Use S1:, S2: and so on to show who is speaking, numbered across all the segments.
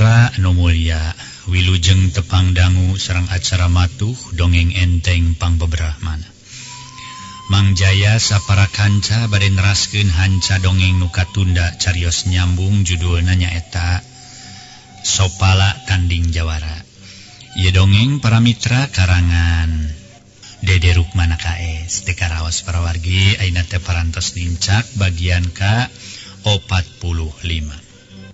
S1: Mitra anu mulya, wilujeng tepang dangu sareng acara matuh dongeng enteng pangbebrahmana. Mang Jaya sapara kanca bade neraskeun hanca dongeng nu katunda carios nyambung judulna nyaeta Sopala Tanding Jawara. Ieu dongeng para mitra karangan Dede Rukmana KS teu karaos para wargi ayeuna teh parantos dincak bagian ka 45.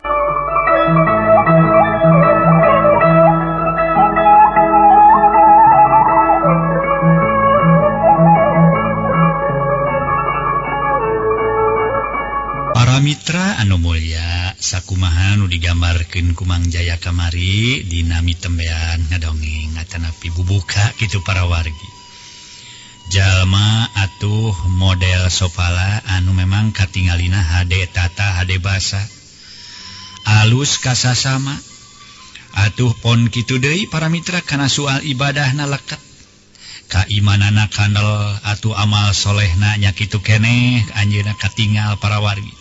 S1: Para mitra anu mulya, sakumaha nu digambarkeun ku Mang Jaya kamari dina mitembean ngadongeng atanapi bubuka kitu para wargi. Jalma atuh model Sopala anu memang katingalina hade tata hade basa. Alus kasasama. Atuh pon kitu deui para mitra kana soal ibadahna leket. Kaimanana kandel atuh amal solehna nya kitu keneh anjeunna katingal para wargi.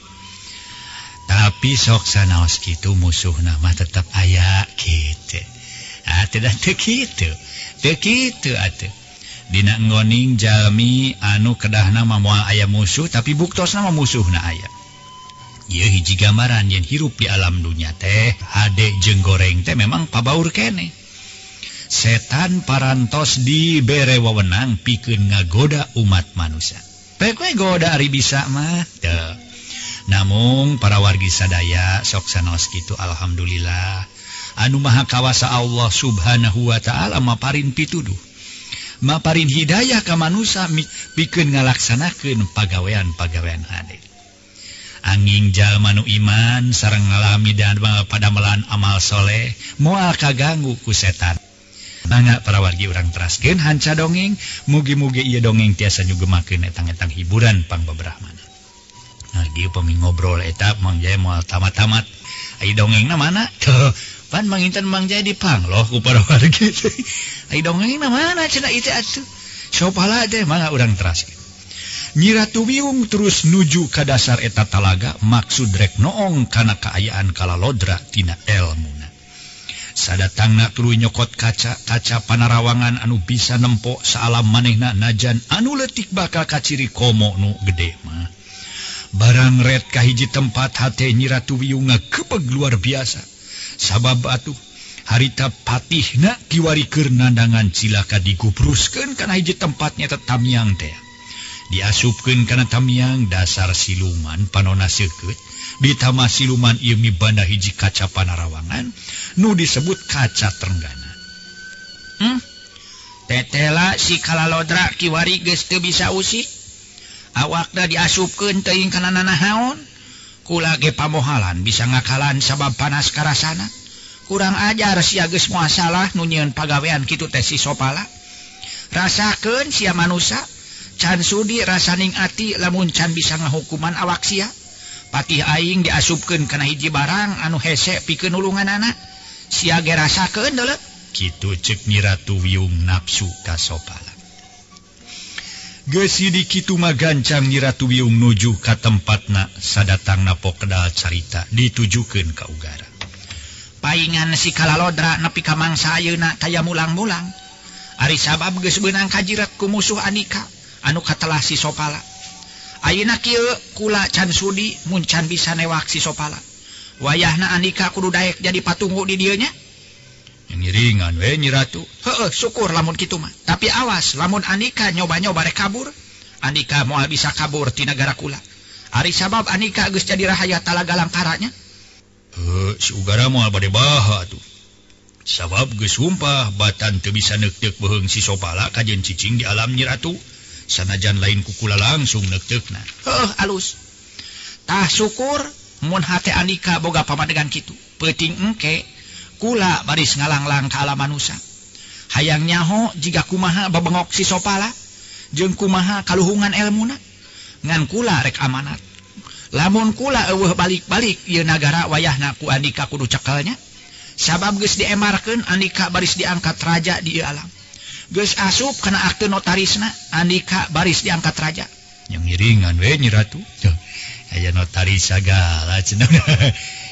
S1: Tapi sok sanaos kitu musuhna mah tetep aya kitu. Atuh da teu kitu. Teu kitu atuh. Dina ngoning jalmi anu kedahna mah moal aya musuh tapi buktosna mah musuhna aya. Ieu hiji gambaran yen hirup di alam dunya teh hade jeung goreng teh memang pabaur keneh. Setan parantos dibere wewenang pikeun ngagoda umat manusia. Pek we goda ari bisa mah teu. Namung para wargi sadaya sok sanaos kitu alhamdulillah anu maha kawasa Allah Subhanahu wa taala maparin pituduh. Maparin hidayah ka manusia pikeun ngalaksanakeun pagawean-pagawean hade. Anging jalma nu iman sareng ngalami dan padamelan amal soleh moal kaganggu ku setan. Mangga para wargi urang teraskeun hanca dongeng, mugi-mugi ieu dongeng tiasa nyugemakeun etang-etang hiburan pangbebrahmana. Nah, dieu pami ngobrol eta Mang Jaya moal tamat-tamat. Ai dongengna mana? Tuh, pan manginten Mang Jaya dipangloh ku para wargi. Ai dongengna mana cenah ieu atuh? Sopala teh mangga urang teraskeun. Nyi Ratu Biung terus nuju ka dasar eta talaga maksud rek noong kana kaayaan kalalodra tina elmuna. Sadatangna tuluy nyokot kaca panarawangan anu bisa nempo saalam manehna najan anu leutik bakal kaciri komo nu gede mah. Barang red ka hiji tempat hate Nyi Ratu Biung ngakebeg luar biasa. Sabab atuh harita patihna kiwari keur nandangan cilaka digubruskeun kana hiji tempatnya tetamiang teh. Diasupkeun kana tamiang dasar siluman panonna seukeut ditambah siluman ieu mibanda hiji kaca panarawangan nu disebut kaca trenggana. Tetela si kalalodra kiwari geus teu bisa usih. Awakna diasupkeun teuing kana nanahaon. Kula ge pamohalan bisa ngakalan sabab panas karasana. Kurang ajar sia geus moal salah nu nyieun pagawean kitu teh si Sopala. Rasakeun sia manusia can sudi rasaning ati lamun can bisa ngahukuman awak sia. Patih aing diasupkeun kana hiji barang anu hese pikeun ulunganana. Sia ge rasakeun deuleu. Kitu ceuk Nyi Ratu Biung nafsu ka Sopala. Geus di kitu mah gancang Nyi Ratu Biung nuju ka tempatna sadatangna pokedal carita ditujukeun ka ugara. Paingan si kalalodra nepi ka mangsa ayeuna taya mulang-mulang. Ari sabab geus beunang kajirat ku musuh Andika anu katelah si Sopala. Ayeuna kieu kula can sudi mun can bisa newak si Sopala. Wayahna Andika kudu daek jadi patunggu di dieu nya. Ngiringan we Nyi Ratu. Heueuh syukur lamun kitu mah. Tapi awas lamun Andika nyoba-nyoba rek kabur, Andika moal bisa kabur ti negara kula. Ari sabab Andika geus jadi rahaya talaga langkaranya. Si ugara moal bade baha atuh. Sabab geus sumpah batan teu bisa neuk-neuk beheung si Sopala kajen cicing di alam Nyi Ratu. Sanajan lain ku kula langsung neuk-neukna. Heuh alus. Tah syukur mun hate Andika boga pamadegan kitu. Peuting engke kula baris ngalanglang ka alam manusia. Hayang nyaho jiga kumaha babengok si Sopala jeung kumaha kaluhungan elmuna. Ngan kula rek amanat. Lamun kula eueuh balik-balik ieu nagara wayahna ku Andika kudu cekelnya. Sabab geus diemarkeun Andika baris diangkat raja di ieu alam. Geus asup kana akte notarisna Andika baris diangkat raja. Yang ngiringan we Nyi Ratu. Aya notaris sagala cenah.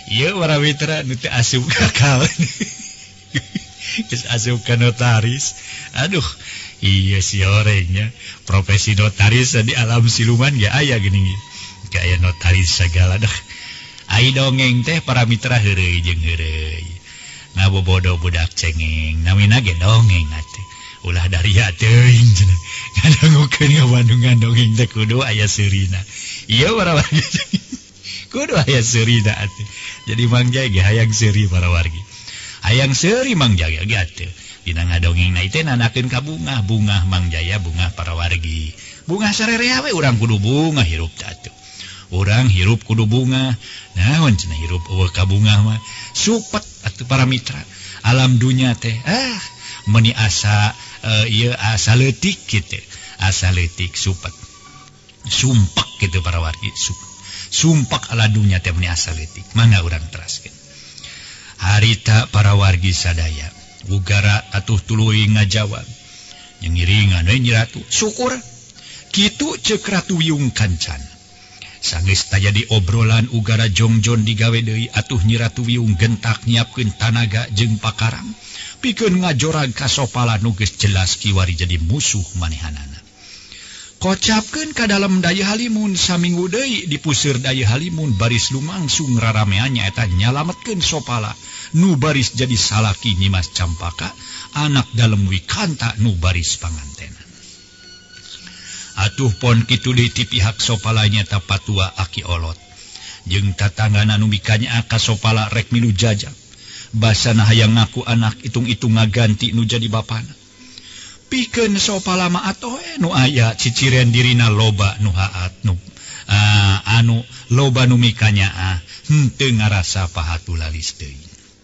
S1: Iya para mitra nu teu asup kakal. Geus asup ka notaris. Aduh, iya si orangnya profesi notaris di alam siluman ya aya geuning. Kayak notaris segala dah. Ai dongeng teh para mitra heureuy jeung heureuy. Ngabobodo budak cengeng, namina ge dongeng atuh. Ulah dari teuing cenah. Ngadangukeun ngabandungan dongeng teh kudu aya seurina. Iya para wargi. Kudu aya seurina atuh. Jadi Mang Jaya ge hayang seuri para wargi. Hayang seuri Mang Jaya ge atuh. Dina ngadongengna teh nanakeun ka bunga, bunga Mang Jaya, bunga para wargi. Bunga sarerea we urang kudu bunga hirup teh atuh. Urang hirup kudu bunga. Naon cenah hirup eueuh ka bunga mah? Supet atuh para mitra. Alam dunya teh meni asa ieu asa leutik kitu. Asa leutik supet. Sumpak kitu para wargi. Sumpak ala dunya teh meni asa leutik. Mangga urang teraskeun. Harita para wargi sadaya. Ugara atuh tuluy ngajawab. Ngiringan we Nyi Ratu. Syukur. Kitu ceuk Ratu Wiyung Kancan. Sanggeus tajadi obrolan ugara jongjon digawe deui atuh Nyi Ratu Wiyung gentak nyiapkeun tanaga jeung pakarang pikeun ngajorag ka Sopala nu geus jelas kiwari jadi musuh manehanana. Kocapkeun ka dalem daya halimun saminggu deui di puseur daya halimun baris lumangsung raramean nyaeta nyalametkeun Sopala nu baris jadi salaki Nyimas Campaka anak dalem Wikanta nu baris pangantenan. Atuh pon kitu deui ti pihak Sopala nyata patua Aki Olot. Jeung tatanggana nu mikanya ka Sopala rek milu jajak. Basana hayang ngaku anak itung-itung ngaganti nu jadi bapana. Pikeun Sopala mah atoh nu aya ciciren dirina loba nu haat nu anu loba nu mikanya henteu ngarasa pahatu lalis deui.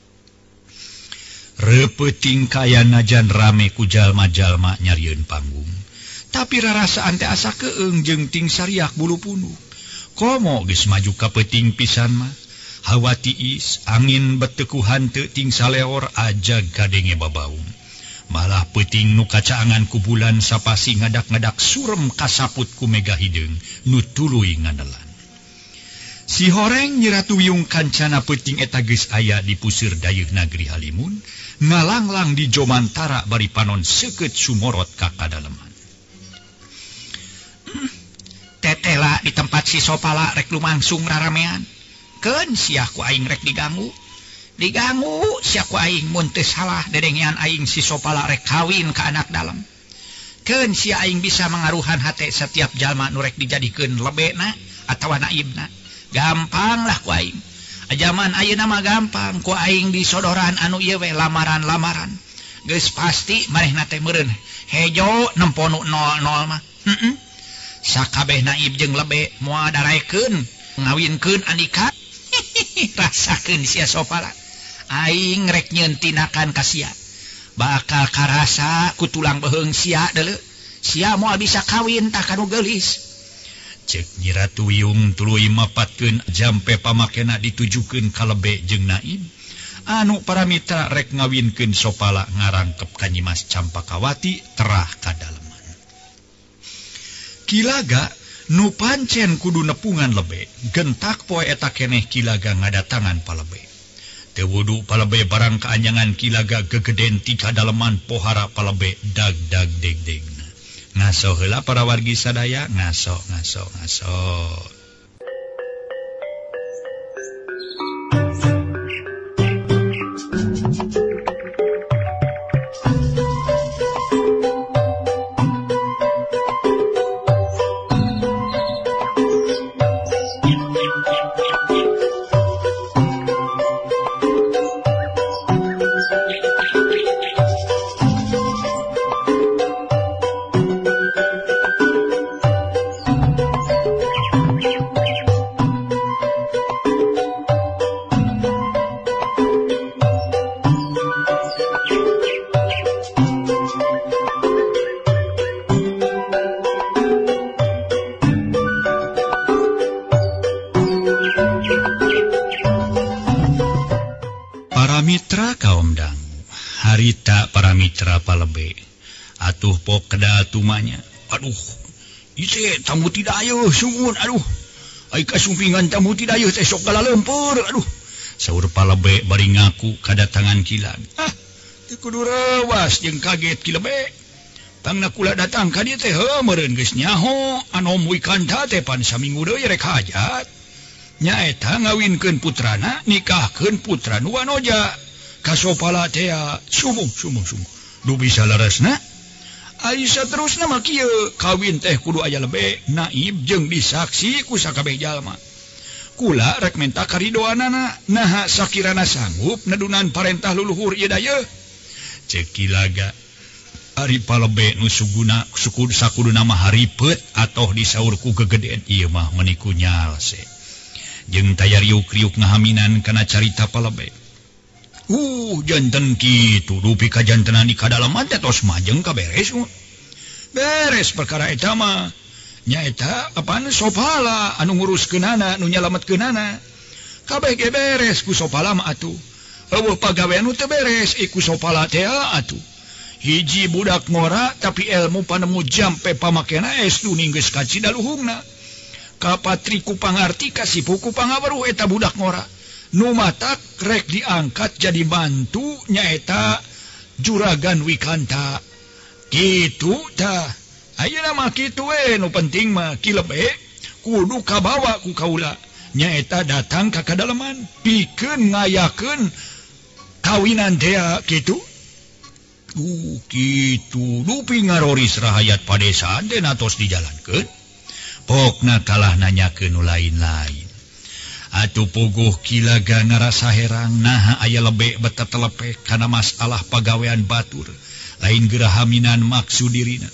S1: Repeuting kaya najan rame ku jalma-jalma nyarieun panggung. Tapi rarasaan teh asa keung jeung ting sariak bulu punu. Komo geus maju ka peuting pisan mah. Hawa tiis, angin beteukuhan teu ting saleor aja gadenge babaung. Malah peuting nu kacaangan ku bulan sapasi ngadak-ngadak surem kasaput ku mega hideung nu tuluy nganelan. Si horeng Nyi Ratu Wiyung Kancana peuting eta geus aya di puseur dayeuh nagri Halimun, ngalanglang di jomantara bari panon seukeut sumorot ka kadaleman. Tetela di tempat si Sopala rek lumangsung raramean. Keun sia ku aing rek diganggu. Diganggu sia ku aing mun teu salah dedengian aing si Sopala rek kawin ka anak dalem. Keun sia aing bisa mangaruhan hate setiap jalma nu rek dijadikeun lebena atawa naibna. Gampang lah ku aing. Ajaman ayeuna mah gampang ku aing disodoran anu ieu we lamaran-lamaran. Geus pasti manehna teh meureun hejo nemponu 00 mah. Sakabeh naib jeung lebe moal daraekeun ngawinkeun andika. Rasakeun sia Sopala. Aing rek nyieun tinakan ka sia. Bakal karasa ku tulang beheung sia deuleu. Sia moal bisa kawin tah kanu geulis. Ceuk Nyi Ratu Wiyung tuluy mapatkeun jampe pamakena ditujukeun ka lebe jeung naib. Anu para mitra rek ngawinkeun Sopala ngarangkep ka Nyimas Campakawati terah ka daleman. Kilaga nu pancen kudu nepungan lebe gentak poe eta keneh Kilaga ngadatangan palebe. Teu wudu palebe barang kaanyangan Kilaga gegeden ti kadaleman pohara palebe dag-dag deg-degna. Ngaso heula para wargi sadaya ngaso. Mitra kaum dangu, harita para mitra palebe, atuh pok kedal tumanya. Aduh, ise tamu tidak ayo sungun, aduh, ai kasumpingan tamu tidak ayo teh sok galaleumpeur, aduh, saur Palebe bari ngaku kadatangan Kilag. Teu kudu rewas jeung kaget Kilebe. Tangna kula datang ka dieu teh meureun geus nyaho anom wikanta teh pan saminggu deui rek hajat. Nyaeta ngawinkeun putrana nikahkeun putra nu wanoja. Kasopala teh sumung. Du bisa leresna. Ari saterusna mah kieu kawin teh kudu aya lebe naib jeung disaksi ku sakabeh jalma. Kula rek menta karidoanana naha sakirana sanggup nadunan parentah luluhur ieu dayeuh. Ceuk Kilaga. Ari Palebe nu suguna sakuduna mah haripeut atoh disaur ku kegedean ieu mah meniku nyalse. Jeung taya riuk-riuk ngahaminan kana carita Palebe. Janten kitu dupi ka jantenan di kadalaman teh tos majeng kaberes. Beres perkara eta mah. Nyaeta apaan Sopala anu nguruskeunana nu nyalametkeunana. Kabeh ge beres ku Sopala mah atuh. Eueuh pagawean teu beres ku Sopala teh atuh. Hiji budak ngora tapi ilmu panemu jampe pamakena estu ninggeus ka cidaluhungna. Kapatri ku pangarti kasipu ku pangaweruh eta budak ngora. Nu matak rek diangkat jadi bantu nyaeta Juragan Wikanta. Kitu tah. Ayeuna mah kitu nu penting mah Kilebe kudu kabawa ku kaula. Nyaeta datang ka kadalaman pikeun ngayakeun kawinan teh kitu. Kitu dupi ngaroris rahayat padesaan teh natos dijalankeun. Pokna kalah nanyakeun nu lain-lain. Atuh puguh Kilaga ngarasa herang naha aya lebe beta telepek kana masalah pagawean batur lain gerahaminan maksud dirina.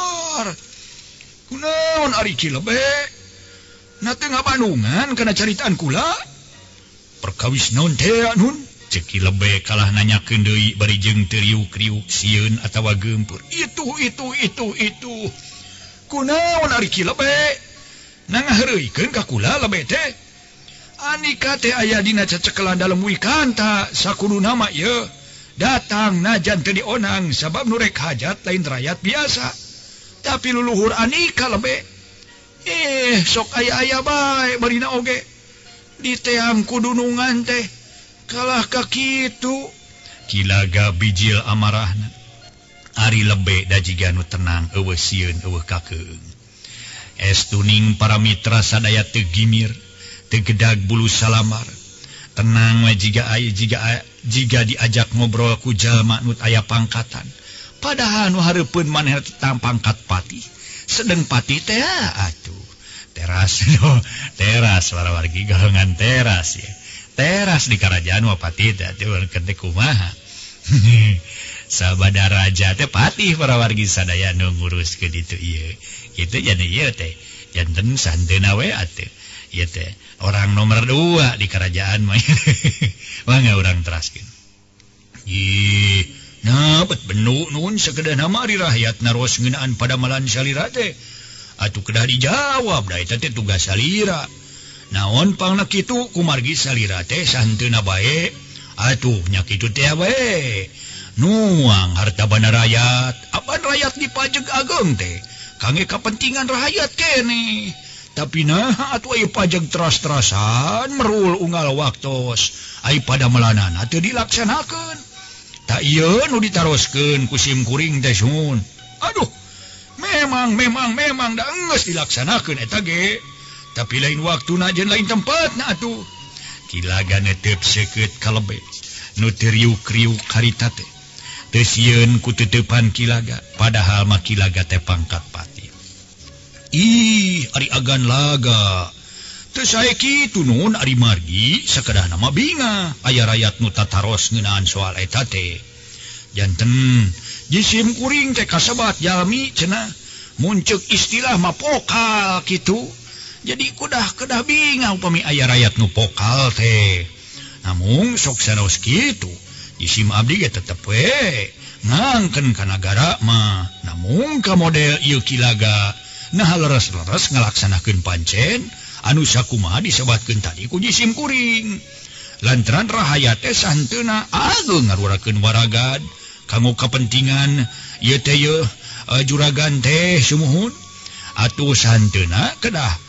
S1: Kunaon ari Kilebe? Na teu ngabandungan kana caritaan kula? Perkawis naon teh nun? Ceuk Kilebe kalah nanyakeun deui bari jeung teu riuk-riuk sieun atawa geumpeur. Itu. Kunaon ari Kilebe? Nangaheureuikeun ka kula lebe teh. Anika teh aya dina cecekelan dalem wikanta sakuduna mah ieu. Datang najan teu dionang sabab nu rek hajat lain rakyat biasa. Tapi luluhur Anika lebe. Sok aya-aya bae barina oge. Di teang kudunungan teh kalah ka kitu. Kilaga bijil amarahna. Ari lebe da jiga nu tenang eueuh sieun eueuh kakeung. Estuning para mitra sadaya teu gimir, teu gedag bulu salamar. Tenang we jiga diajak ngobrol ku jalma nu aya pangkatan. Padahal nu hareupeun maneh tentang pangkat pati. Sedeng pati teh atuh. Teras wargi golongan teras ya. Teras di karajaan mah pati teh teu kumaha. Sabada raja teh patih para wargi sadaya nu nguruskeun ditu ieu. Kitu jadi ieu teh janten santeuna we atuh. Ieu teh orang nomor 2 di kerajaan mah. Mangga urang teraskeun. Bet benu nun sakedeuna mah ari rakyat naros ngeunaan pada malan salira teh. Atuh kedah dijawab da eta teh tugas salira. Naon pangna kitu kumargi salira teh santeuna bae. Atuh nya kitu teh bae. Nuang harta bana rakyat, apan rakyat dipajeg ageng teh. Kangge kapentingan rakyat keneh. Tapi nah atuh aya pajeg teras-terasan merul unggal waktos. Ai pada melanana teu dilaksanakeun. Tak iya nu ditaroskeun ku sim kuring teh sun. Aduh, memang da geus dilaksanakeun eta ge. Tapi lain waktuna jeung lain tempatna atuh. Kilaga netep seukeut kalebe. Nu teu riuk-riuk harita teh. Teu sieun ku teutepan Kilaga, padahal mah Kilaga teh pangkat pati. Ari agan laga. Teu sae kitu nun ari margi sakedah nama binga aya rakyat nu tataros ngeunaan soal eta teh. Janten jisim kuring teh kasebat jalmi cenah muncul istilah mah pokal kitu. Jadi kedah binga upami aya rakyat nu pokal teh. Namun sok saros kitu jisim abdi ge tetep we ngangkeun ka nagara mah. Namun ka model ieu Kilaga nah leres-leres ngalaksanakeun pancen anu sakumaha disebatkeun tadi ku jisim kuring. Lantaran rakyat teh santeuna ageung ngarurakeun waragad kanggo kapentingan ieu teh Juragan teh sumuhun. Atuh santeuna kedah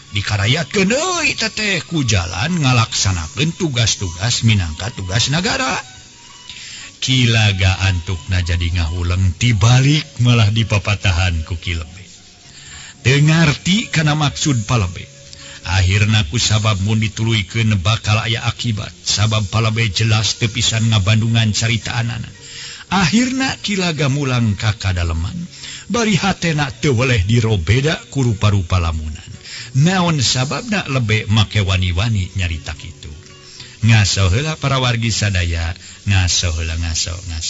S1: dikarayatkeun deui teteh ku jalan ngalaksanakeun tugas-tugas minangka tugas negara. Kilaga antukna jadi ngahuleng tibalik malah dipapatahan ku Kilebe. Teu ngarti kana maksud Palebe. Akhirna ku sabab mun dituluykeun bakal aya akibat. Sabab Palebe jelas teu pisan ngabandungan caritaanana. Akhirna Kilaga mulang ka kadaleman. Bari hatena teu weleh dirobeda ku rupa-rupa lamunan. Naon sababna lebe make wani-wani nyarita kitu. Ngaso heula para wargi sadaya, ngaso heula ngaso.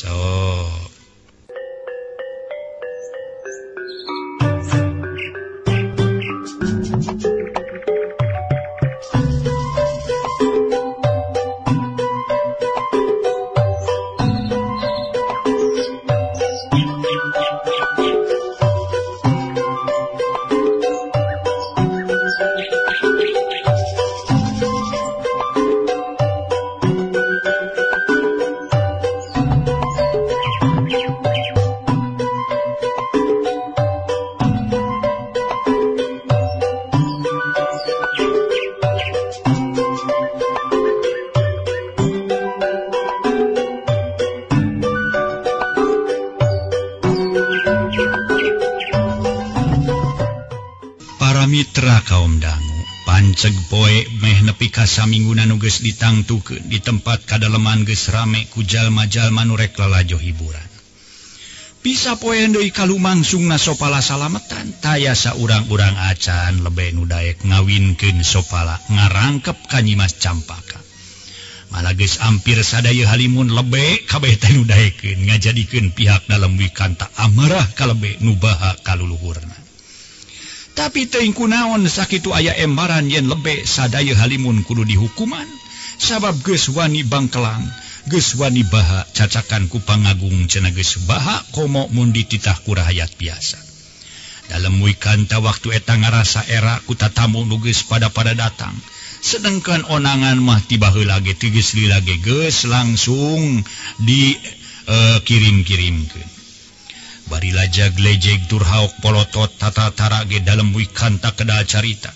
S1: Mitra kaum dangu panceg poe meh nepi ka saminguna nu geus ditangtukeun di tempat kadaleman geus rame ku jalma-jalma nu rek lalajo hiburan. Bisa poe deui kalumangsungna Sopala salametan taya saurang-urang acan lebe nu daek ngawinkeun Sopala ngarangkep ka Nyimas Campaka. Malah geus ampir sadaya halimun lebe kabeh teh nu daekeun ngajadikeun pihak dalem wikanta amarah ka lebe nu baha kaluluhurna. Tapi teuing kunaon sakitu aya embaran yen lebe sadaya halimun kudu dihukuman sabab geus wani bangkelang, geus wani baha cacakan ku pangagung cenah geus baha komo mun dititah ku rakyat biasa. Dalem wikanta waktu eta ngarasa era ku tatamu nu geus pada datang. Sedengkeun onangan mah tiba heula ge teu geus lila ge geus langsung di kirim-kirimkeun. Bari lajag lejeg turhauk polotot tata-tara ge dalem wikanta kedah carita.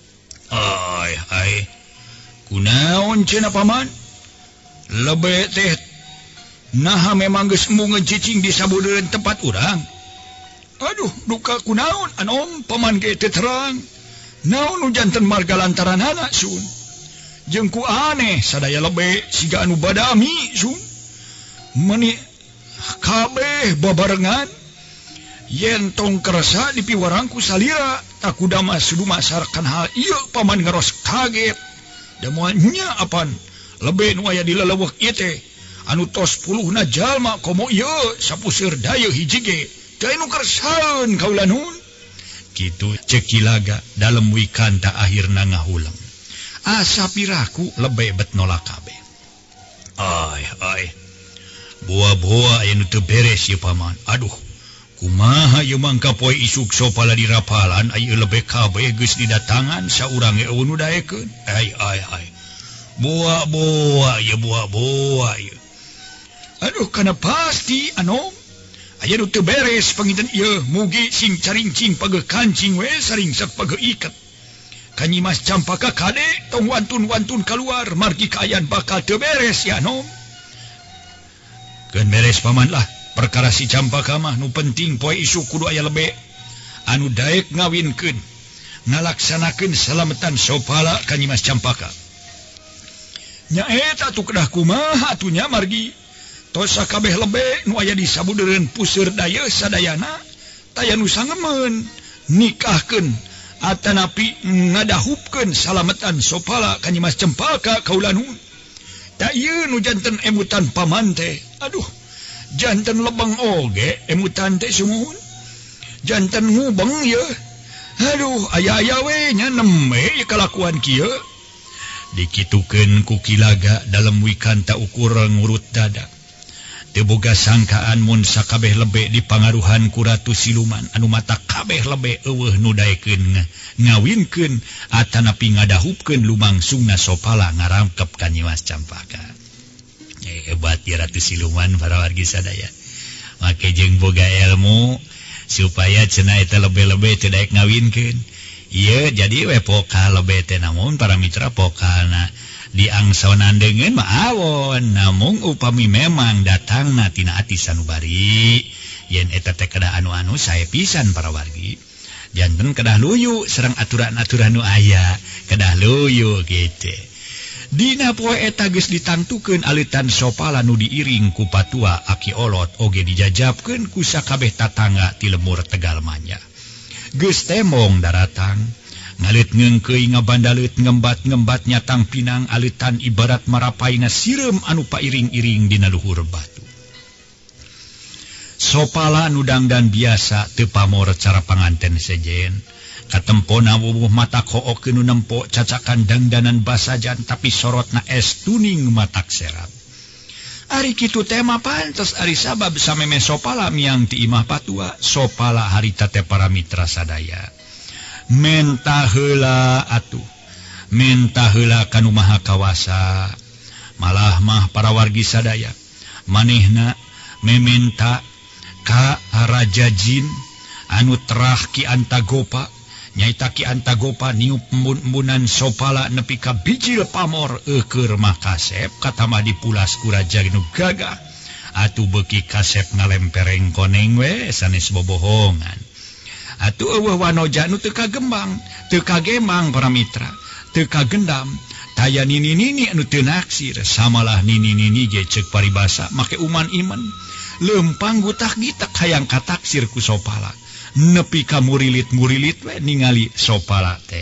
S1: Ai, kunaon cenah paman? Lebe teh naha memang geus embung ngecicing di sabeureun tempat urang. Aduh, duka kunaon anom paman ge teu terang. Naon nu janten marga lantaranana sun. Jeung ku aneh sadaya lebe siga anu badami sun. Meni kabeh babarengan yen tong kerasa dipiwarangku salira takuda mah sudu masarkan hal ieu paman ngaros kaget da moal nya apan lebe nu aya di leleweuh ieu teh anu tos 10na jalma komo ieu sapuseur daya hiji ge teu nu kersaeun kaula nun kitu ceuk Kilaga dalem wikanta akhirna ngahuleng asa piraku lebe bet nolak kabeh. Ai boa-boa aya nu teu beres ieu paman. Aduh, kumaha ieu mangka poe isuk Sopala di rapalan aya lebe kabeh geus didatangan saurang eueun nu daekeun. Ai. Boa-boa ieu. Aduh, kana pasti anom aya nu teu beres panginten ieu mugi sing carincing pageuh kancing we saringsek pageuh iket. Ka Nyimas Campaka kade tong wantun-wantun kaluar margi kaayaan bakal teu beres ya anom. Keun beres paman lah. Perkara si Campaka mah nu penting poe isu kudu aya lebe anu daek ngawinkeun ngalaksanakeun salametan Sopala ka Nyimas Campaka. Nya eta atuh kedah kumaha atunya margi tos sakabeh lebe nu aya di sabudeureun puseur daya sadayana taya nu sangemeun nikahkeun atanapi ngadahupkeun salametan Sopala ka Nyimas Campaka kaula nun. Da ieu nu janten emutan paman teh. Aduh, janten lebeng oge emutan teh sumuhun. Janten ngubeng ye. Aduh, aya-aya we nya neme kalakuan kieu. Dikitukeun ku Kilaga dalem wikanta ukur ngurut dada. Teu boga sangkaan mun sakabeh lebe dipangaruhan ku Ratu Siluman anu mata kabeh lebe eueuh nu daekeun ngawinkeun atanapi ngadahupkeun lumangsungna Sopala ngarangkep ka Nyimas Campaka. Hebat ya Ratu Siluman para wargi sadaya. Make jeung boga ilmu supaya cenah eta lebe-lebe teu daek ngawinkeun. Iya jadi we pokal bete namun para mitra pokalna diangsonan dengan maawon namun upami memang datangna tina ati sanubari yen eta teh kedah anu-anu sae pisan para wargi janten kedah luyu sareng aturan-aturan nu aya kedah luyu kitu. Dina poe eta geus ditangtukeun alitan sopala nu diiring ku patua aki olot oge dijajabkeun ku sakabeh tatangga ti lemur Tegal Manja. Geus tembong daratang ngalit ngeungkeuy ngabandalit ngembat-ngembat nyatang pinang alitan ibarat marapaina sireum anu pairing-iring dina luhur batu. Sopala nu dangdan biasa teu pamor cara panganten sejen. Katempona wubuh mata kookeun nu nempo cacakan dangdanan basajan tapi sorotna es tuning matak serap. Ari kitu teh mah pantes ari sabab sameme sopala miang ti imah patua sopala harita teh para mitra sadaya. Menta heula atuh. Menta heula kanu maha kawasa. Malah mah para wargi sadaya manehna mementa ka Raja Jin anu terah Ki Antagopa nyaita Ki Antagopa niup embun-embunan sopala nepi ka bijil pamor keur mah kasep katama dipulas ku raja nu gagah atuh beuki kasep ngalempereng koneng we sanes bobohongan atuh eueuh wanoja nu teu kagembang teu kagemang para mitra teu kagendam taya nini-nini anu teu naksir samalah nini-nini ge ceuk paribasa make uman iman lempang gutah gitak hayang kataksir ku sopala nepi ka murilit-murilit we ningali sopala teh.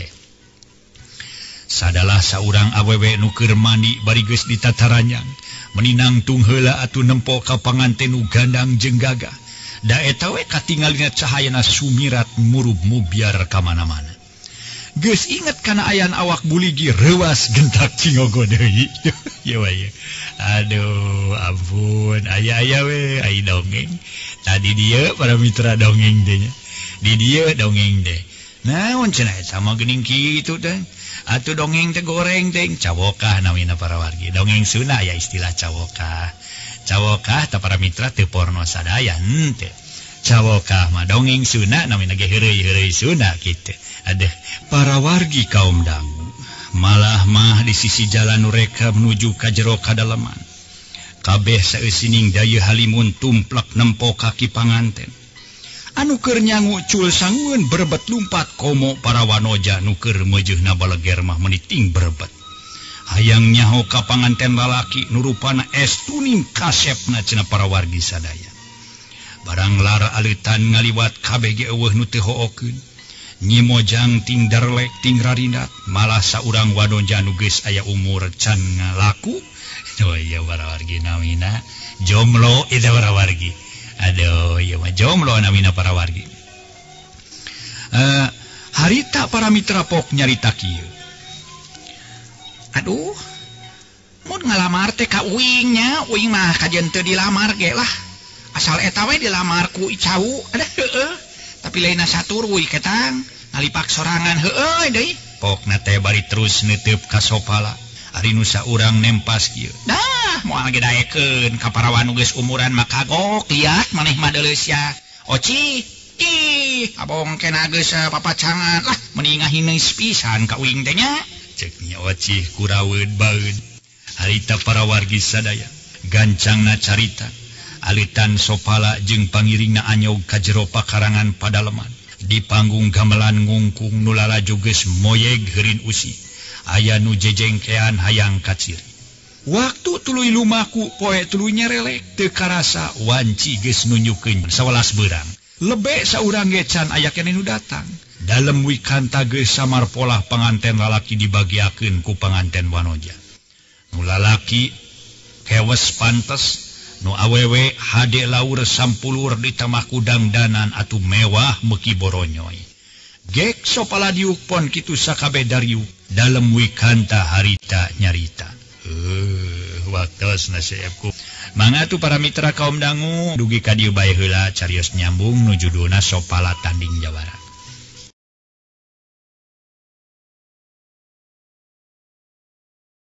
S1: Sadalah saurang awewe nu keur mandi bari geus ditataranyang meninang tung heula atuh nempo ka panganten nu gandang jeung gagah. Da eta we katingalina cahayana sumirat murub mubiar ka mana-mana. Geus inget kana ayan awak buligi reuas gentak cingogo deui. Ye we. Aduh, ampun, aya-aya we, ai dongeng. Tadi dia para mitra dongeng deh. Di dia dongeng deh. Naon cenah sama geuning kitu teh. Atuh dongeng teh goreng teh cawokah namina para wargi. Dongeng Sunda ya istilah cawokah. Cawokah teh para mitra teu porno sadaya henteu. Cawokah mah dongeng Sunda namina ge heureuy-heureuy Sunda kitu. Aduh, para wargi kaum dangu. Malah mah di sisi jalan mereka menuju ka jero kadalaman. Kabeh saeusining daya halimun tumplek nempo kaki panganten. Anu keur nyangu cul sangueun berebet lumpat komo para wanoja nu keur meujeuhna baleger mah meniting berebet. Hayang nyaho ka panganten lalaki nu rupana es tuning kasepna cenah para wargi sadaya. Barang lara alitan ngaliwat kabeh ge eueuh nu teu hookeun. Nyimojang ting darlek ting rarindat malah saurang wanoja nu geus aya umur can ngalaku. Oh iya para wargi namina jomblo itu para wargi. Aduh iya mah jomblo namina para wargi. Harita para mitra pok nyarita kieu. Aduh, mun ngalamar teh ka uing mah kajen teu dilamar ge lah. Asal eta we dilamar ku icau, ada heueuh. Tapi lainna saturui ketang, ngalipak sorangan heueuy deui. Pokna teh bari terus neuteup ka sopala. Ari nu saurang nempas kieu. Dah, moal ge daekeun ka para wanu geus umuran mah kagok liat maneh mah deuleuh sia. Oci, ih, abong kena geus papacangan. Lah, mending ngahineus pisan ka uing teh nya. Ceuk nya Oci kuraweud baeud. Harita para wargi sadaya, gancangna carita. Alitan sopala jeung pangiringna anyog ka jero pakarangan padaleman. Di panggung gamelan ngungkung nu lalaju geus moyeg heurin usi. Aya nu jejengkean hayang kaciri. Waktu tuluy lumaku poe tuluy nyerelek teu karasa wanci geus nunjukeun 11 beurang. Lebe saurang ge can aya keneh nu datang. Dalem wikanta geus samar polah panganten lalaki dibagiakeun ku panganten wanoja. Nu lalaki kewes pantes. Nu awewe hade laur sampulur ditamah kudang danan atuh mewah meuki boronyoy. Gek sopala diuk pon kitu sakabeh dariuk dalem wikanta harita nyarita. Waktos nasiepku. Mangga atuh para mitra kaum dangu dugi ka dieu bae heula carios nyambung nuju duna sopala tanding jawara.